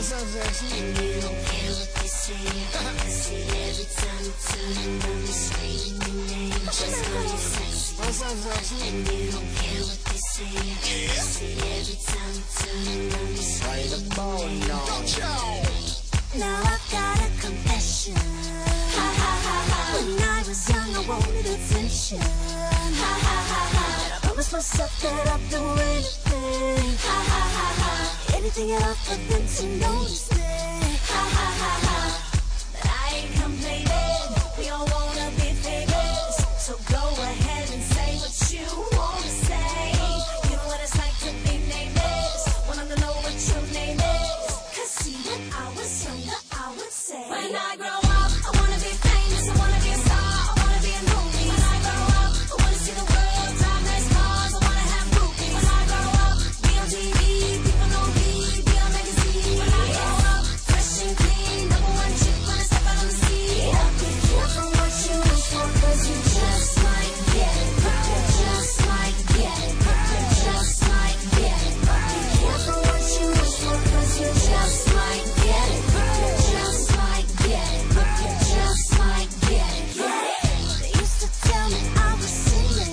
What's up, sexy? And you don't care what they say. I see every time you turn around, you're screaming your name. Just 'cause you're sexy. What's up, sexy? And you don't care what they say. I see every time you turn around, you're Right screaming about your name. now. Now I've got a confession. Ha ha ha ha. When I was young, I wanted attention. Ha ha ha ha. And I promised myself that I'd do anything. Ha ha ha ha. Anything at all for them to notice me. Ha ha ha ha. But I ain't complaining. We all wanna be famous, so go ahead and say what you wanna say. You know what it's like to be nameless. Wanna know what your name is. 'Cause see, when I was younger, I would say, when I grow up, I wanna be famous, I wanna be a star, I wanna be in movies. When I grow up, I wanna see the world, drive nice cars, I wanna have groupies. When I grow up, be on TV, people know me, be on magazine. When I grow up, fresh and clean, number one chick when I step out on the scene. Be careful what you wish for, 'cause you just might get it. You just might get it. You just might get it. Be careful what you wish for, 'cause you just might get it. You just might get it. You just might get it. They used to tell me I was silly.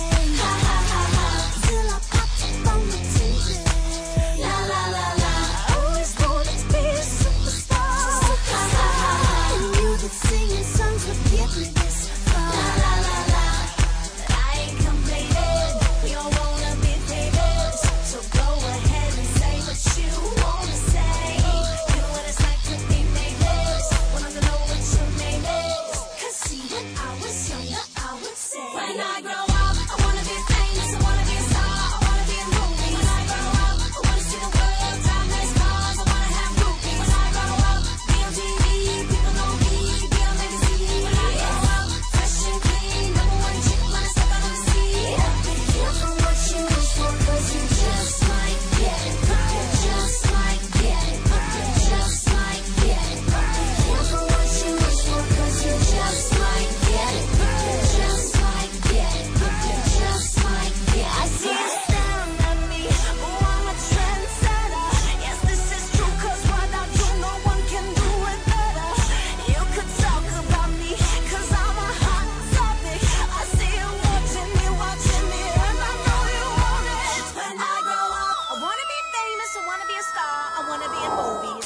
Ha ha ha ha. Till I popped up on the TV. La la la la. I always wanted to be a superstar. Ha ha ha ha. And you that singing songs would get me this far. La la la la. But I ain't complaining. We all wanna be famous, so go ahead and say what you wanna say. You know what it's like to be nameless. Wanna know what your name is. 'Cause see, when I was younger, I would say, when I grow up, I wanna be famous, I wanna be a star, I wanna be in movies. When I grow up, I wanna see the world, drive nice cars, I wanna have groupies. When I grow up, be on TV, people know me, be on magazine. When I grow up, fresh and clean, number one chick when I step out on the scene. Be careful what you wish for, 'cause you just might get it. You just might get it. You just might get it. Be careful what you wish for, 'cause you just might get it. You just might get it. You just might get it. I see you staring at me. Oh, I'm a trendsetter. Yes, this is true, 'cause what I do, no one can do it better. You could talk about me, 'cause I'm a hot topic. I see you watching me, and I know you want it. When I grow up, I wanna be famous, I wanna be a star, I wanna be in movies.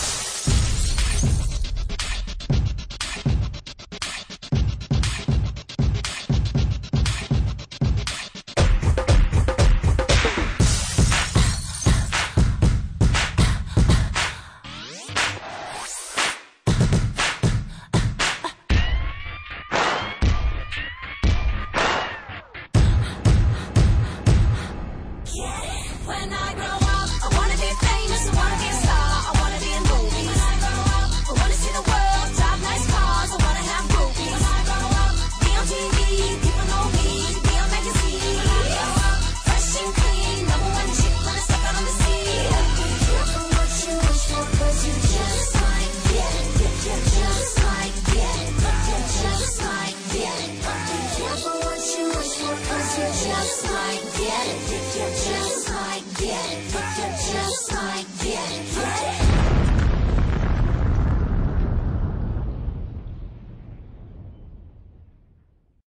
When I grow up, I wanna be famous, I wanna be a star, I wanna be in movies. When I grow up, I wanna see the world, drive nice cars, I wanna have groupies. When I grow up, be on TV, people know me, be on magazine. When I grow up, fresh and clean, number one chick when I step out on the scene. Be careful what you wish for, 'cause you just might get it. You just might get it. You just might get it. Be careful what you wish for, 'cause you just might get it. You just might get it. You just might